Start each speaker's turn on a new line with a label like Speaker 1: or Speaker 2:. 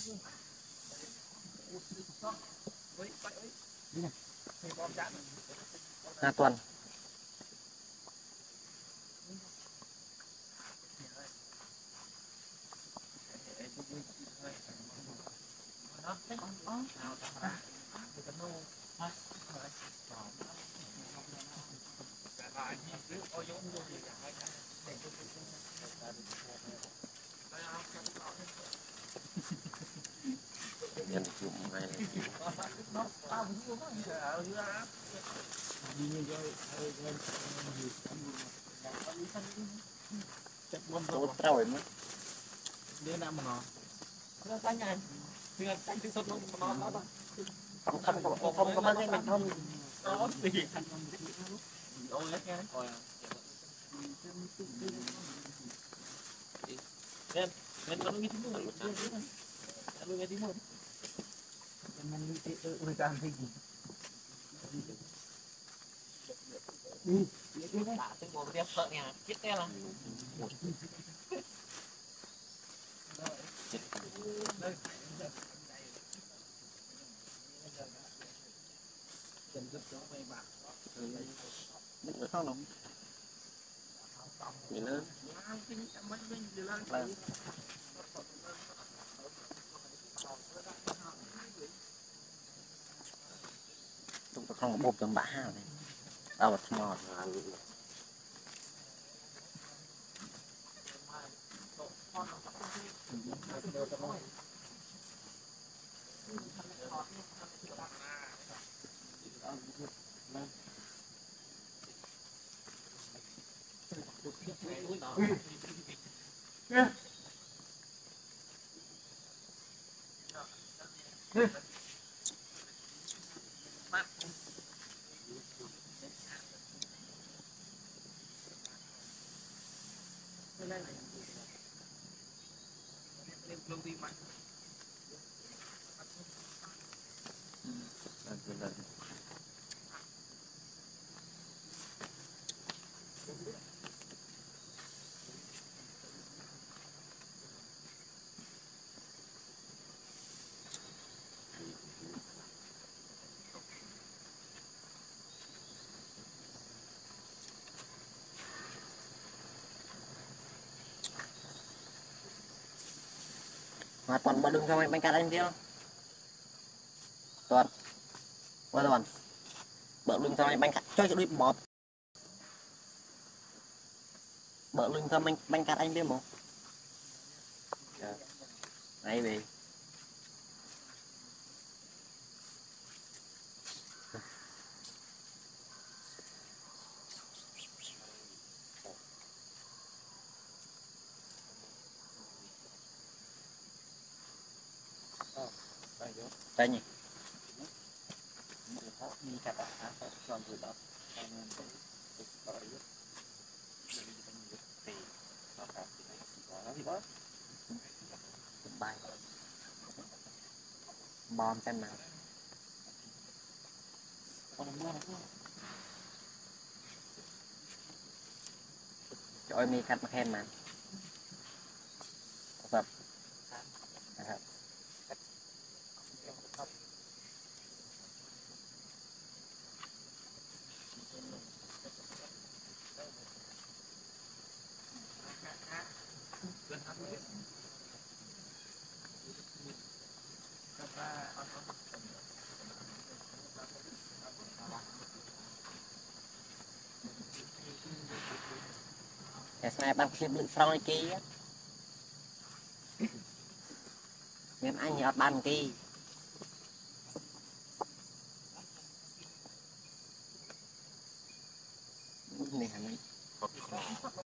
Speaker 1: Nga tuần nhân chụp ngay tốt rồi mất
Speaker 2: Dia nak mengo. Nó tanya. Dengan tanya tu satu mengo apa?
Speaker 1: không có mấy cái mình không
Speaker 2: Oh, gì? Ôi lắc nha. Ôi. Nên kalau gitu mau kalau gitu mau jangan lupa urusan lagi. Tak tengok dia plak ni. Kita lah.
Speaker 1: không lắm gì nữa chúng ta không bột trong bã này đâu mà ngọt mà toàn bật lưng cho mày cắt anh chưa toàn qua toàn bật lưng cho mày cắt cho đi bọt bật lưng cho mày cắt anh biết không đây về đây nhỉ bài bom xem nào cho em đi cắt mặt hen mà tập ngày ban phim lưng sau này kia nên anh nhớ ban kia này hả